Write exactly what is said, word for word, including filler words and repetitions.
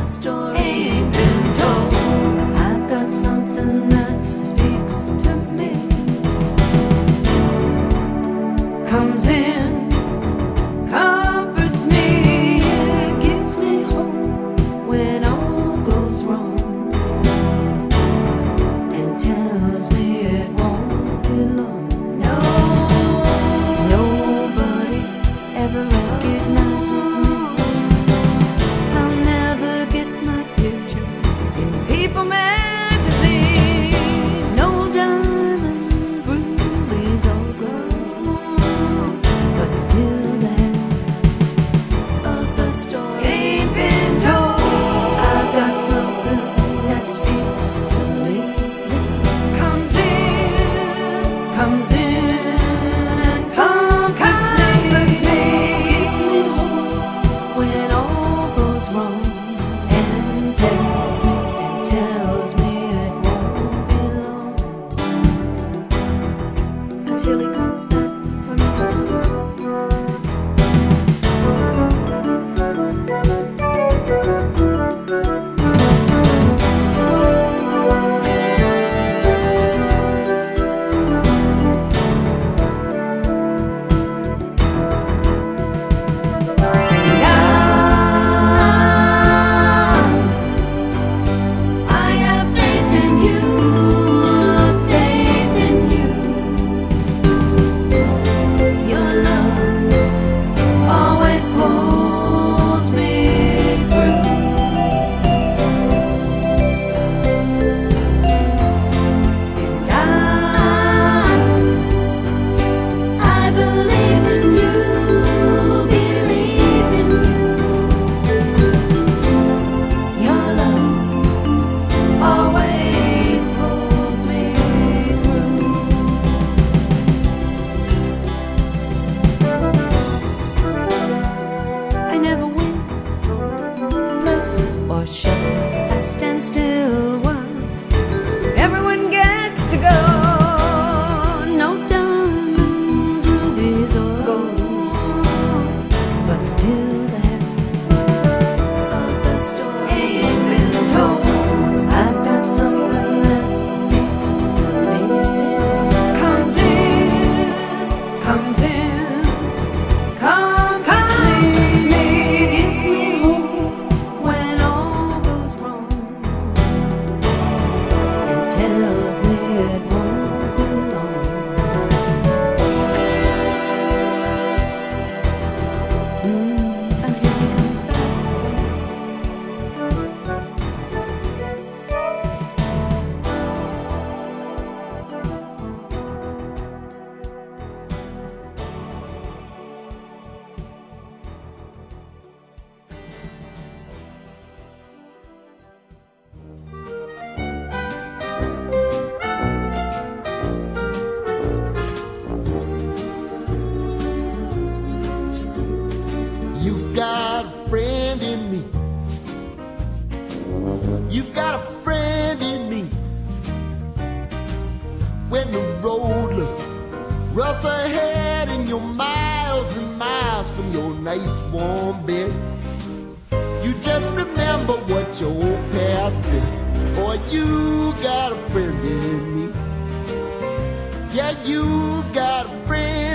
the story ain't been told. I've got something that speaks to me, comes in, comforts me, gives me hope when all goes wrong, and tells me it won't be long. No, nobody ever recognizes me. I'll never get my picture in People magazine. No diamonds, rubies, or gold, but still the half of the story ain't been told. I've got something that speaks to me. Listen, comes in, comes in, and comforts me, gives me hope when all goes wrong, and tells me, and tells me it won't be long until he comes back for me. I have faith in you, faith in you. Your love always pulls me through, and I, I believe in you, believe in you. Your love always pulls me through. I never win, place, or show. I stand still while everyone gets to go. No diamonds, rubies, or gold, but still the half of the story ain't been told. I've got something that speaks to me. Listen, comes in, comes in, comforts me, gives me hope when all goes wrong, and tells me it won't be long mm, until he comes back for me. You've got a friend in me. You've got a friend in me. When the road looks rough ahead and you're miles and miles from your nice warm bed, you just remember what your old past said. Boy, you got a friend in me. Yeah, you got a friend